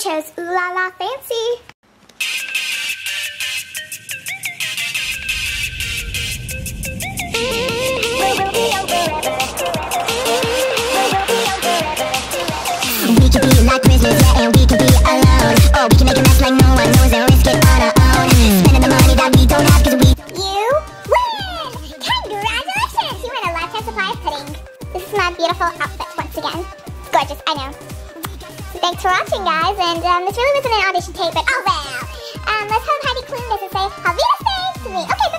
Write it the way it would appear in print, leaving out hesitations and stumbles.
chose Ooh La La Fancy. We can be like prisoners, yeah, and we can be alone. Or we can make a mess like no one knows and risk it on our own. Spending the money that we don't have cause we... You win! Congratulations! You win a lifetime supply of pudding. This is my beautiful outfit once again. Gorgeous, I know. So thanks for watching, guys, and this really wasn't an audition tape, but oh well. Let's have Heidi clean this and say, Auf Wiedersehen to me. Okay,